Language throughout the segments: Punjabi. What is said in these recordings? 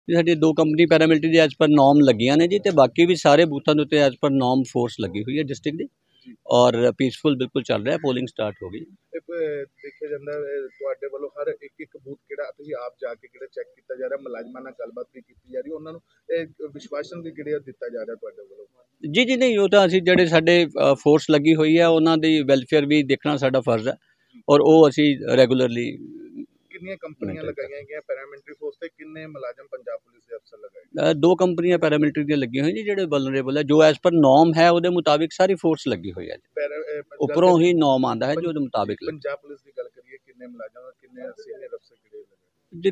ਸਾਡੀ 2 ਕੰਪਨੀ ਪੈਰਾਮਿਲਟਰੀ ਦੀ ਐਜ਼ ਪਰ ਨੋਰਮ ਲੱਗੀਆਂ ਨੇ ਜੀ ਤੇ ਬਾਕੀ ਵੀ ਸਾਰੇ ਬੂਥਾਂ ਦੇ ਉੱਤੇ ਐਜ਼ ਪਰ ਨੋਰਮ ਫੋਰਸ ਲੱਗੀ ਹੋਈ ਹੈ ਡਿਸਟ੍ਰਿਕਟ ਦੀ ਔਰ ਪੀਸਫੁਲ ਬਿਲਕੁਲ ਚੱਲ ਰਿਹਾ ਪੋਲਿੰਗ ਸਟਾਰਟ ਹੋ ਗਈ। ਦੇਖਿਆ ਜਾਂਦਾ ਤੁਹਾਡੇ ਵੱਲੋਂ ਹਰ ਇੱਕ ਬੂਥ ਕਿਹੜਾ ਤੁਸੀਂ ਆਪ ਜਾ ਕੇ ਕਿਹੜਾ ਚੈੱਕ ਕੀਤਾ ਜਾ ਰਿਹਾ, ਮੁਲਾਜ਼ਮਾਂ ਨਾਲ ਗੱਲਬਾਤ ਵੀ ਕੀਤੀ ਜਾ ਰਹੀ, ਉਹਨਾਂ ਨੂੰ ਇਹ ਵਿਸ਼ਵਾਸਨ ਵੀ ਕਿਹੜਾ ਦਿੱਤਾ ਜਾ ਰਿਹਾ ਤੁਹਾਡੇ ਵੱਲੋਂ? ਜੀ ਨਹੀਂ, ਉਹ ਤਾਂ ਅਸੀਂ ਜਿਹੜੇ ਸਾਡੇ ਫੋਰਸ ਲੱਗੀ ਹੋਈ ਹੈ ਉਹਨਾਂ ਦੀ ਵੈਲਫੇਅਰ ਵੀ ਦੇਖਣਾ ਸਾਡਾ ਫਰਜ਼ ਹੈ ਔਰ ਉਹ ਅਸੀਂ ਰੈਗੂਲਰਲੀ। ਕਿੰਨੀਆਂ ਕੰਪਨੀਆਂ ਲਗਾਈਆਂ ਗਈਆਂ ਪੈਰਾਮਿਲਟਰੀ ਫੋਰਸ ਤੇ, ਕਿੰਨੇ ਮੁਲਾਜ਼ਮ ਪੰਜਾਬ ਪੁਲਿਸ ਦੇ ਅਫਸਰ ਲਗਾਏ? 2 ਕੰਪਨੀਆਂ ਪੈਰਾਮਿਲਟਰੀ ਦੀਆਂ ਲੱਗੀਆਂ ਹੋਈਆਂ ਜੀ ਜਿਹੜੇ ਵਲਨਰੇਬਲ ਹੈ, ਜੋ ਐਜ਼ ਪਰ ਨੋਰਮ ਹੈ ਉਹਦੇ ਮੁਤਾਬਿਕ ਸਾਰੀ ਫੋਰਸ ਲੱਗੀ ਹੋਈ ਹੈ ਜੀ। ਉੱਪਰੋਂ ਹੀ ਨੋਰਮ ਆਉਂਦਾ ਹੈ ਜੋ ਉਹਦੇ ਮੁਤਾਬਿਕ। ਪੰਜਾਬ ਪੁਲਿਸ ਦੀ ਗੱਲ ਕਰੀਏ, ਕਿੰਨੇ ਮੁਲਾਜ਼ਮ, ਕਿੰਨੇ ਸੀਨੀਅਰ ਅਫਸਰ ਕਿਹੜੇ ਲਗਾਏ?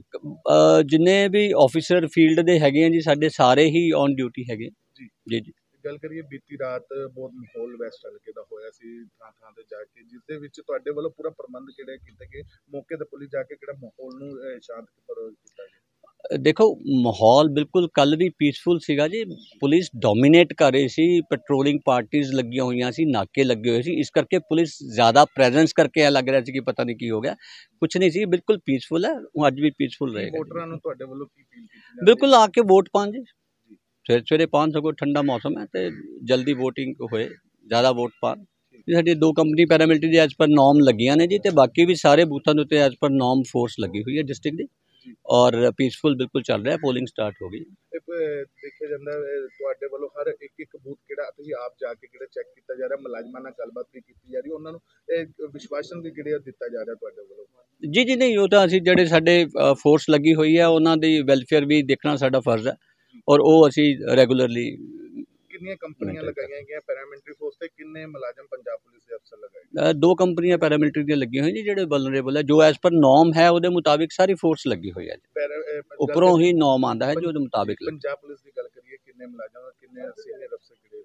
ਜਿੰਨੇ ਵੀ ਆਫੀਸਰ ਫੀਲਡ ਦੇ ਹੈਗੇ ਆ ਜੀ ਸਾਡੇ ਸਾਰੇ ਹੀ ਔਨ ਡਿਊਟੀ ਹੈਗੇ ਜੀ। ਗੱਲ ਕਰੀਏ, ਬੀਤੀ ਰਾਤ ਬਹੁਤ ਮਾਹੌਲ ਵੈਸਟ ਹਲਕੇ ਦਾ ਹੋਇਆ ਸੀ ਥਾਂ ਥਾਂ ਤੇ ਜਾ ਕੇ, ਜਿਸ ਦੇ ਵਿੱਚ ਤੁਹਾਡੇ ਵੱਲੋਂ ਪੂਰਾ ਪ੍ਰਬੰਧ ਕਿਹੜੇ ਕੀਤੇ ਗਏ, ਮੌਕੇ ਤੇ ਪੁਲਿਸ ਜਾ ਕੇ ਕਿਹੜਾ ਮਾਹੌਲ ਨੂੰ ਸ਼ਾਂਤ ਕੀਤਾ ਗਿਆ? ਦੇਖੋ ਮਾਹੌਲ ਬਿਲਕੁਲ ਕੱਲ ਵੀ ਪੀਸਫੁਲ ਸੀਗਾ ਜੀ। ਪੁਲਿਸ ਡੋਮੀਨੇਟ ਕਰ ਰਹੀ ਸੀ, ਪੈਟਰੋਲਿੰਗ ਪਾਰਟੀਆਂ ਲੱਗੀਆਂ ਹੋਈਆਂ ਸੀ, ਨਾਕੇ ਲੱਗੇ ਹੋਏ ਸੀ, ਇਸ ਕਰਕੇ ਪੁਲਿਸ ਜ਼ਿਆਦਾ ਪ੍ਰੈਜ਼ੈਂਸ ਕਰਕੇ ਇਹ ਲੱਗ ਰਿਹਾ ਸੀ ਕਿ ਪਤਾ ਨਹੀਂ ਕੀ ਹੋ ਗਿਆ। ਕੁਛ ਨਹੀਂ ਸੀ, ਬਿਲਕੁਲ ਪੀਸਫੁਲ ਹੈ, ਉਹ ਅੱਜ ਵੀ ਪੀਸਫੁਲ ਰਹੇਗਾ। ਵੋਟਰਾਂ ਨੂੰ ਤੁਹਾਡੇ ਵੱਲੋਂ ਕੀ ਅਪੀਲ ਕੀਤੀ? ਬਿਲਕੁਲ ਆ ਕੇ ਵੋਟ ਪਾਉਣ ਜੀ, ਸਵੇਰੇ ਪਾਉਣ, ਸਗੋਂ ਠੰਡਾ ਮੌਸਮ ਹੈ ਤੇ ਜਲਦੀ ਵੋਟਿੰਗ ਹੋਏ, ਜ਼ਿਆਦਾ ਵੋਟ ਪਾਉਣ। ਸਾਡੀ 2 ਕੰਪਨੀ ਪੈਰਾਮਿਲਟਰੀ ਦੀ ਐਜ਼ ਪਰ ਨੋਰਮ ਲੱਗੀਆਂ ਨੇ ਜੀ ਤੇ ਬਾਕੀ ਵੀ ਸਾਰੇ ਬੂਥਾਂ ਦੇ ਉੱਤੇ ਐਜ਼ ਪਰ ਨੋਰਮ ਫੋਰਸ ਲੱਗੀ ਹੋਈ ਹੈ ਡਿਸਟ੍ਰਿਕਟ ਦੀ ਔਰ ਪੀਸਫੁਲ ਬਿਲਕੁਲ ਚੱਲ ਰਿਹਾ ਪੋਲਿੰਗ ਸਟਾਰਟ ਹੋ ਗਈ। ਦੇਖਿਆ ਜਾਂਦਾ ਤੁਹਾਡੇ ਵੱਲੋਂ ਹਰ ਇੱਕ ਬੂਥ ਕਿਹੜਾ ਤੁਸੀਂ ਆਪ ਜਾ ਕੇ ਕਿਹੜਾ ਚੈੱਕ ਕੀਤਾ ਜਾ ਰਿਹਾ, ਮੁਲਾਜ਼ਮਾਂ ਨਾਲ ਗੱਲਬਾਤ ਵੀ ਕੀਤੀ ਜਾ ਰਹੀ, ਉਹਨਾਂ ਨੂੰ ਇਹ ਵਿਸ਼ਵਾਸਨ ਵੀ ਕਿਹੜਾ ਦਿੱਤਾ ਜਾ ਰਿਹਾ ਤੁਹਾਡੇ ਵੱਲੋਂ? ਜੀ ਨਹੀਂ, ਉਹ ਤਾਂ ਅਸੀਂ ਜਿਹੜੇ ਸਾਡੇ ਫੋਰਸ ਲੱਗੀ ਹੋਈ ਹੈ ਉਹਨਾਂ ਦੀ ਵੈਲਫੇਅਰ ਵੀ ਦੇਖਣਾ ਸਾਡਾ ਫਰਜ਼ ਹੈ ਔਰ ਉਹ ਅਸੀਂ ਰੈਗੂਲਰਲੀ। ਕਿੰਨੀਆਂ ਕੰਪਨੀਆਂ ਲਗਾਈਆਂ ਗਈਆਂ ਪੈਰਾਮਿਲਟਰੀ ਫੋਰਸ ਤੇ, ਕਿੰਨੇ ਮੁਲਾਜ਼ਮ ਪੰਜਾਬ ਪੁਲਿਸ ਦੇ ਅਫਸਰ ਲਗਾਏ? 2 ਕੰਪਨੀਆਂ ਪੈਰਾਮਿਲਟਰੀ ਦੀਆਂ ਲੱਗੀਆਂ ਹੋਈਆਂ ਜੀ ਜਿਹੜੇ ਵਲਨਰੇਬਲ ਹੈ, ਜੋ ਐਜ਼ ਪਰ ਨੋਰਮ ਹੈ ਉਹਦੇ ਮੁਤਾਬਿਕ ਸਾਰੀ ਫੋਰਸ ਲੱਗੀ ਹੋਈ ਹੈ ਜੀ। ਉੱਪਰੋਂ ਹੀ ਨੋਰਮ ਆਉਂਦਾ ਹੈ ਜੋ ਉਹਦੇ ਮੁਤਾਬਿਕ। ਪੰਜਾਬ ਪੁਲਿਸ ਦੀ ਗੱਲ ਕਰੀਏ, ਕਿੰਨੇ ਮੁਲਾਜ਼ਮ, ਕਿੰਨੇ ਸੀਨੀਅਰ ਅਫਸਰ ਕਿਹੜੇ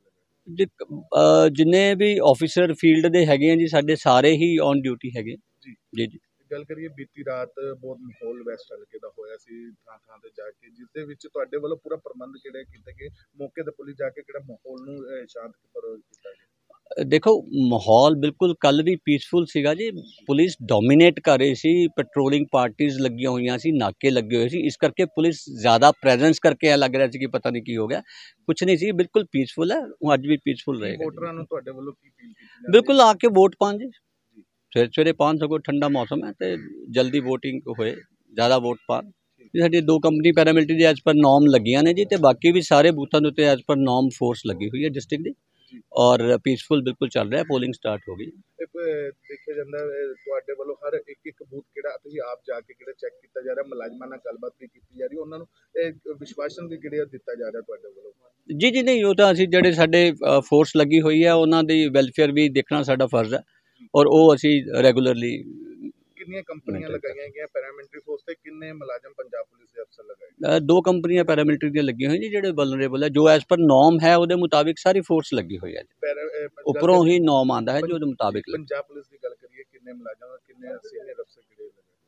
ਲਗਾਏ? ਜਿੰਨੇ ਵੀ ਆਫੀਸਰ ਫੀਲਡ ਦੇ ਹੈਗੇ ਆ ਜੀ ਸਾਡੇ ਸਾਰੇ ਹੀ ਔਨ ਡਿਊਟੀ ਹੈਗੇ ਜੀ। ਗੱਲ ਕਰੀਏ, ਬੀਤੀ ਰਾਤ ਬਹੁਤ ਮਾਹੌਲ ਵੈਸਟ ਹਲਕੇ ਦਾ ਹੋਇਆ ਸੀ ਥਾਂ ਥਾਂ ਤੇ ਜਾ ਕੇ, ਜਿਸ ਦੇ ਵਿੱਚ ਤੁਹਾਡੇ ਵੱਲੋਂ ਪੂਰਾ ਪ੍ਰਬੰਧ ਕਿਹੜੇ ਕੀਤੇ ਗਏ, ਮੌਕੇ ਤੇ ਪੁਲਿਸ ਜਾ ਕੇ ਕਿਹੜਾ ਮਾਹੌਲ ਨੂੰ ਸ਼ਾਂਤ ਕੀਤਾ ਗਿਆ? ਦੇਖੋ ਮਾਹੌਲ ਬਿਲਕੁਲ ਕੱਲ ਵੀ ਪੀਸਫੁਲ ਸੀਗਾ ਜੀ। ਪੁਲਿਸ ਡੋਮੀਨੇਟ ਕਰ ਰਹੀ ਸੀ, ਪੈਟਰੋਲਿੰਗ ਪਾਰਟੀਆਂ ਲੱਗੀਆਂ ਹੋਈਆਂ ਸੀ, ਨਾਕੇ ਲੱਗੇ ਹੋਏ ਸੀ, ਇਸ ਕਰਕੇ ਪੁਲਿਸ ਜ਼ਿਆਦਾ ਪ੍ਰੈਜ਼ੈਂਸ ਕਰਕੇ ਇਹ ਲੱਗ ਰਿਹਾ ਸੀ ਕਿ ਪਤਾ ਨਹੀਂ ਕੀ ਹੋ ਗਿਆ। ਕੁਛ ਨਹੀਂ ਸੀ, ਬਿਲਕੁਲ ਪੀਸਫੁਲ ਹੈ, ਉਹ ਅੱਜ ਵੀ ਪੀਸਫੁਲ ਰਹੇਗਾ। ਵੋਟਰਾਂ ਨੂੰ ਤੁਹਾਡੇ ਵੱਲੋਂ ਕੀ ਅਪੀਲ ਕੀਤੀ? ਬਿਲਕੁਲ ਆ ਕੇ ਵੋਟ ਪਾਉਣ ਜੀ, ਸਵੇਰੇ ਪਾਉਣ, ਸਗੋਂ ਠੰਡਾ ਮੌਸਮ ਹੈ ਤੇ ਜਲਦੀ ਵੋਟਿੰਗ ਹੋਏ, ਜ਼ਿਆਦਾ ਵੋਟ ਪਾਉਣ। ਸਾਡੀ 2 ਕੰਪਨੀ ਪੈਰਾਮਿਲਟਰੀ ਦੀ ਐਜ਼ ਪਰ ਨੋਰਮ ਲੱਗੀਆਂ ਨੇ ਜੀ ਤੇ ਬਾਕੀ ਵੀ ਸਾਰੇ ਬੂਥਾਂ ਦੇ ਉੱਤੇ ਐਜ਼ ਪਰ ਨੋਰਮ ਫੋਰਸ ਲੱਗੀ ਹੋਈ ਹੈ ਡਿਸਟ੍ਰਿਕਟ ਦੀ ਔਰ ਪੀਸਫੁਲ ਬਿਲਕੁਲ ਚੱਲ ਰਿਹਾ ਪੋਲਿੰਗ ਸਟਾਰਟ ਹੋ ਗਈ। ਦੇਖਿਆ ਜਾਂਦਾ ਤੁਹਾਡੇ ਵੱਲੋਂ ਹਰ ਇੱਕ ਬੂਥ ਕਿਹੜਾ ਤੁਸੀਂ ਆਪ ਜਾ ਕੇ ਕਿਹੜਾ ਚੈੱਕ ਕੀਤਾ ਜਾ ਰਿਹਾ, ਮੁਲਾਜ਼ਮਾਂ ਨਾਲ ਗੱਲਬਾਤ ਵੀ ਕੀਤੀ ਜਾ ਰਹੀ, ਉਹਨਾਂ ਨੂੰ ਇਹ ਵਿਸ਼ਵਾਸਨ ਵੀ ਕਿਹੜਾ ਦਿੱਤਾ ਜਾ ਰਿਹਾ ਤੁਹਾਡੇ ਵੱਲੋਂ? ਜੀ ਨਹੀਂ, ਉਹ ਤਾਂ ਅਸੀਂ ਜਿਹੜੇ ਸਾਡੇ ਫੋਰਸ ਲੱਗੀ ਹੋਈ ਹੈ ਉਹਨਾਂ ਦੀ ਵੈਲਫੇਅਰ ਵੀ ਦੇਖਣਾ ਸਾਡਾ ਫਰਜ਼ ਹੈ ਔਰ ਉਹ ਅਸੀਂ ਰੈਗੂਲਰਲੀ। ਕਿੰਨੀਆਂ ਕੰਪਨੀਆਂ ਲਗਾਈਆਂ ਗਈਆਂ ਪੈਰਾਮਿਲਟਰੀ ਫੋਰਸ ਤੇ, ਕਿੰਨੇ ਮੁਲਾਜ਼ਮ ਪੰਜਾਬ ਪੁਲਿਸ ਦੇ ਅਫਸਰ ਲਗਾਏ? 2 ਕੰਪਨੀਆਂ ਪੈਰਾਮਿਲਟਰੀ ਦੀਆਂ ਲੱਗੀਆਂ ਹੋਈਆਂ ਜੀ ਜਿਹੜੇ ਵਲਨਰੇਬਲ ਹੈ, ਜੋ ਐਜ਼ ਪਰ ਨੋਰਮ ਹੈ ਉਹਦੇ ਮੁਤਾਬਿਕ ਸਾਰੀ ਫੋਰਸ ਲੱਗੀ ਹੋਈ ਹੈ ਜੀ। ਉੱਪਰੋਂ ਹੀ ਨੋਰਮ ਆਉਂਦਾ ਹੈ ਜੋ ਉਹਦੇ ਮੁਤਾਬਿਕ। ਪੰਜਾਬ ਪੁਲਿਸ ਦੀ ਗੱਲ ਕਰੀਏ, ਕਿੰਨੇ ਮੁਲਾਜ਼ਮ, ਕਿੰਨੇ ਸੀਨੀਅਰ ਅਫਸਰ ਕਿਹੜੇ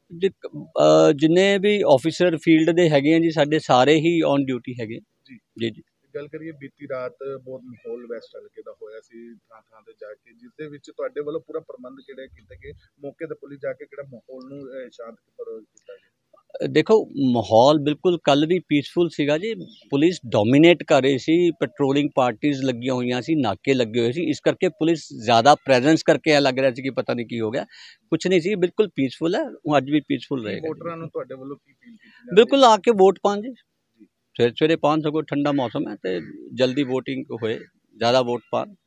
ਲਗਾਏ? ਜਿੰਨੇ ਵੀ ਆਫੀਸਰ ਫੀਲਡ ਦੇ ਹੈਗੇ ਆ ਜੀ ਸਾਡੇ ਸਾਰੇ ਹੀ ਔਨ ਡਿਊਟੀ ਹੈਗੇ ਜੀ। ਗੱਲ ਕਰੀਏ, ਬੀਤੀ ਰਾਤ ਬਹੁਤ ਮਾਹੌਲ ਵੈਸਟ ਹਲਕੇ ਦਾ ਹੋਇਆ ਸੀ ਥਾਂ ਥਾਂ ਤੇ ਜਾ ਕੇ, ਜਿਸ ਦੇ ਵਿੱਚ ਤੁਹਾਡੇ ਵੱਲੋਂ ਪੂਰਾ ਪ੍ਰਬੰਧ ਕਿਹੜੇ ਕੀਤੇ ਗਏ, ਮੌਕੇ ਤੇ ਪੁਲਿਸ ਜਾ ਕੇ ਕਿਹੜਾ ਮਾਹੌਲ ਨੂੰ ਸ਼ਾਂਤ ਕੀਤਾ ਗਿਆ? ਦੇਖੋ ਮਾਹੌਲ ਬਿਲਕੁਲ ਕੱਲ ਵੀ ਪੀਸਫੁਲ ਸੀਗਾ ਜੀ। ਪੁਲਿਸ ਡੋਮੀਨੇਟ ਕਰ ਰਹੀ ਸੀ, ਪੈਟਰੋਲਿੰਗ ਪਾਰਟੀਆਂ ਲੱਗੀਆਂ ਹੋਈਆਂ ਸੀ, ਨਾਕੇ ਲੱਗੇ ਹੋਏ ਸੀ, ਇਸ ਕਰਕੇ ਪੁਲਿਸ ਜ਼ਿਆਦਾ ਪ੍ਰੈਜ਼ੈਂਸ ਕਰਕੇ ਇਹ ਲੱਗ ਰਿਹਾ ਸੀ ਕਿ ਪਤਾ ਨਹੀਂ ਕੀ ਹੋ ਗਿਆ। ਕੁਛ ਨਹੀਂ ਸੀ, ਬਿਲਕੁਲ ਪੀਸਫੁਲ ਹੈ, ਉਹ ਅੱਜ ਵੀ ਪੀਸਫੁਲ ਰਹੇਗਾ। ਵੋਟਰਾਂ ਨੂੰ ਤੁਹਾਡੇ ਵੱਲੋਂ ਕੀ ਅਪੀਲ ਕੀਤੀ? ਬਿਲਕੁਲ ਆ ਕੇ ਵੋਟ ਪਾਉਣ ਜੀ, ਸਵੇਰੇ ਪਾਉਣ, ਸਗੋਂ ਠੰਡਾ ਮੌਸਮ ਹੈ ਤੇ ਜਲਦੀ ਵੋਟਿੰਗ ਹੋਏ, ਜ਼ਿਆਦਾ ਵੋਟ ਪਾਉਣ।